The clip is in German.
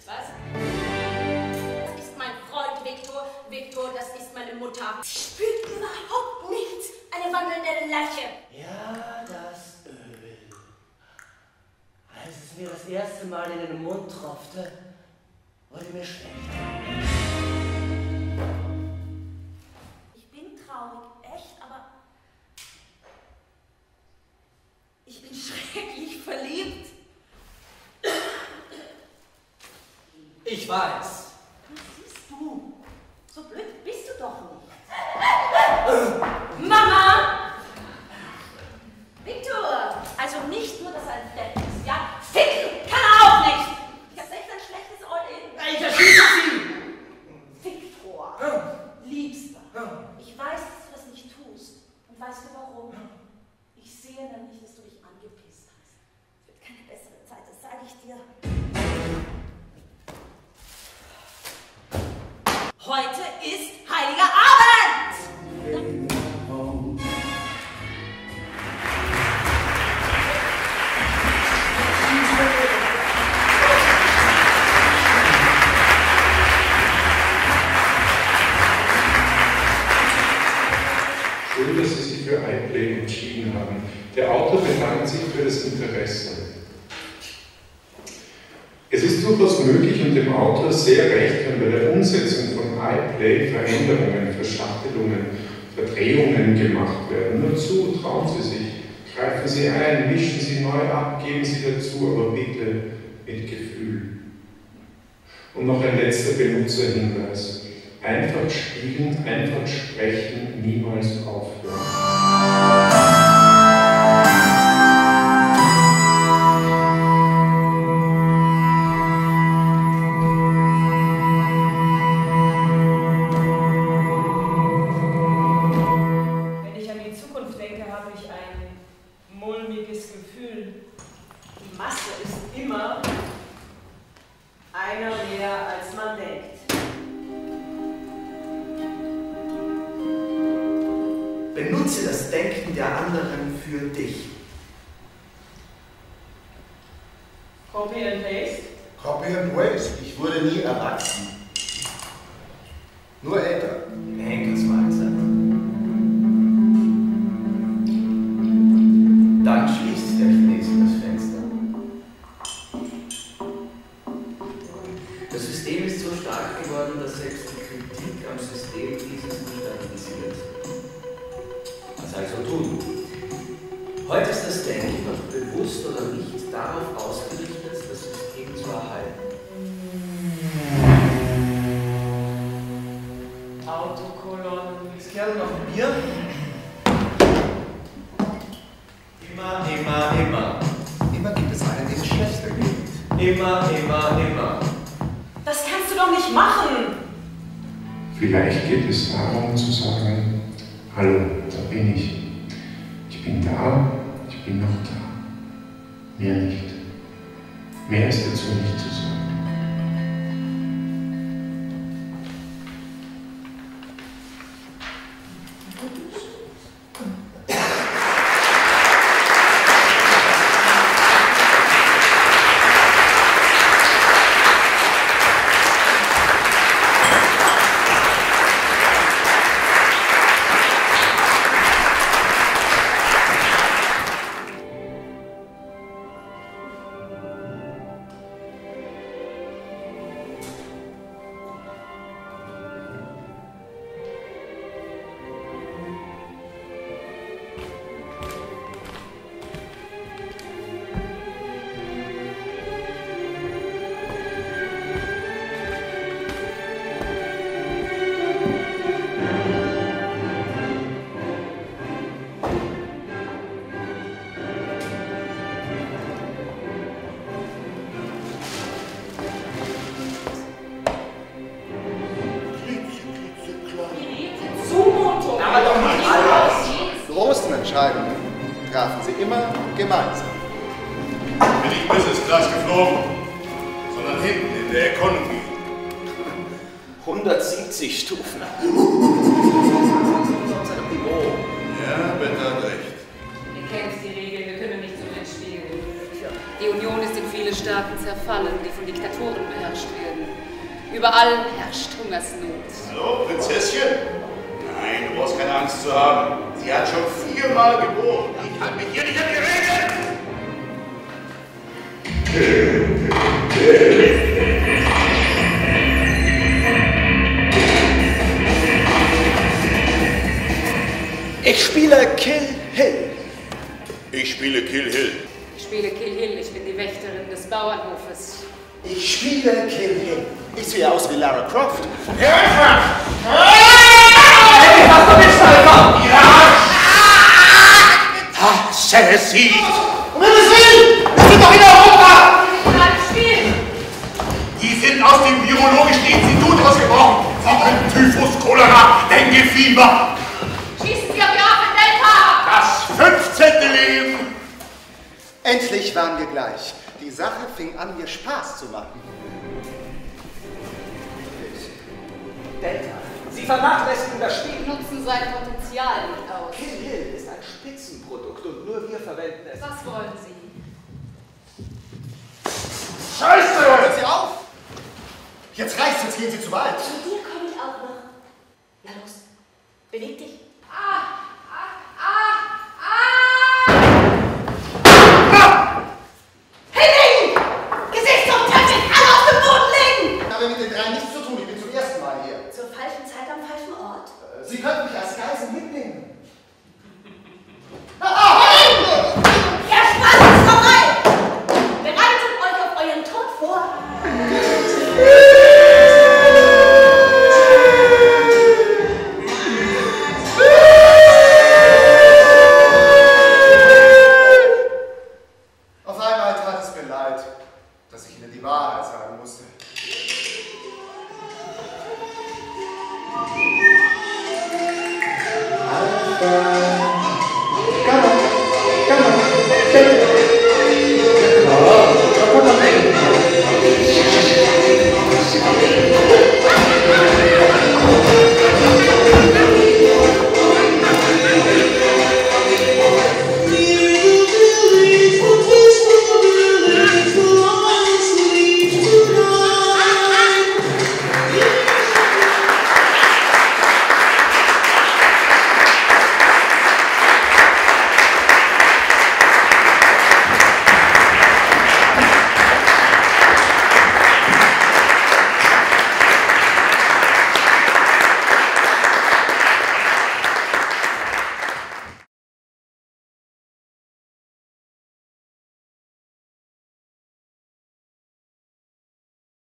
Was? Das ist mein Freund Viktor. Viktor, das ist meine Mutter. Sie spürt überhaupt nichts. Eine wandelnde Leiche. Ja, das Öl. Als es mir das erste Mal in den Mund tropfte, wurde mir schlecht. Ich bin traurig, echt, aber ich bin schrecklich verliebt. Ich weiß. Was siehst du? So blöd bist du doch nicht. Mama! Viktor! Also nicht nur, dass er ein Depp ist, ja? Ficken kann er auch nicht! Ich hab echt ein schlechtes All-In. Ich erschieße Sie! Viktor! Liebster! Ich weiß, dass du das nicht tust. Und weißt du warum? Ich sehe nämlich, dass du dich angepisst hast. Es wird keine bessere Zeit, das sage ich dir. Heute ist Heiliger Abend! Schön, dass Sie sich für iPlay entschieden haben. Der Autor bedankt sich für das Interesse. Es ist durchaus möglich und dem Autor sehr recht, wenn bei der Umsetzung von iPlay Veränderungen, Verschachtelungen, Verdrehungen gemacht werden. Nur zu, trauen Sie sich, greifen Sie ein, mischen Sie neu ab, geben Sie dazu, aber bitte mit Gefühl. Und noch ein letzter Benutzerhinweis. Einfach spielen, einfach sprechen, niemals aufhören. Benutze das Denken der anderen für dich. Copy and paste? Copy and waste. Ich wurde nie erwachsen. Nur älter. Henkersweise. Dann schließt der Chinese das Fenster. Das System ist so stark geworden, dass selbst die Kritik am System dieses nicht stabilisiert. Was also tun? Heute ist das Denken noch bewusst oder nicht darauf ausgerichtet, das System zu erhalten. Autokolonnen. Es gehört noch Bier. Immer. Immer gibt es einen, dem es schlechter geht. Immer. Das kannst du doch nicht machen! Vielleicht geht es darum zu sagen, hallo, da bin ich. Ich bin da, ich bin noch da. Mehr nicht. Mehr ist dazu nicht zu sagen. Entscheidungen trafen sie immer gemeinsam. Bin nicht Business Class geflogen, sondern hinten in der Economy. 170 Stufen. Aus einem Büro. Ja, Petr hat recht. Ihr kennt die Regeln, wir können nicht so mitspielen. Tja. Die Union ist in viele Staaten zerfallen, die von Diktatoren beherrscht werden. Überall herrscht Hungersnot. Hallo, Prinzesschen? Nein, du brauchst keine Angst zu haben. Sie hat schon 4-mal geboren. Ich halte mich hier nicht an die Regeln. Ich spiele Kill Hill. Ich spiele Kill Hill. Ich spiele Kill Hill, ich bin die Wächterin des Bauernhofes. Ich spiele Kill Hill. Ich sehe aus wie Lara Croft. Ceci! Um Himmels Willen! Wir sind doch in Europa! Spiel! Die sind aus dem Virologischen Institut ausgebrochen. Sie haben Typhus, Cholera, Dengue-Fieber. Schießen Sie auf die Affendelta! Das 15. Leben. Endlich waren wir gleich. Die Sache fing an, mir Spaß zu machen. Delta, Sie vernachlässigen das Spiel. Nutzen sein Potenzial nicht aus. Kill Hill ist ein Spitzenprodukt und nur wir verwenden es. Was wollen Sie? Scheiße! Hören Sie auf! Jetzt reicht's, jetzt gehen Sie zu weit. Zu dir komme ich auch noch. Na los, beweg dich. Hinlegen! Gesicht zum Teppich, alle auf dem Boden legen! Ich habe mit den drei nichts zu tun, ich bin zum ersten Mal hier. Zur falschen Zeit am falschen Ort? Sie könnten mich als Geisel mitnehmen. Der Spaß ist vorbei! Bereitet euch auf euren Tod vor! Auf einmal tat es mir leid, dass ich Ihnen die Wahrheit sagen musste. Come on, come on,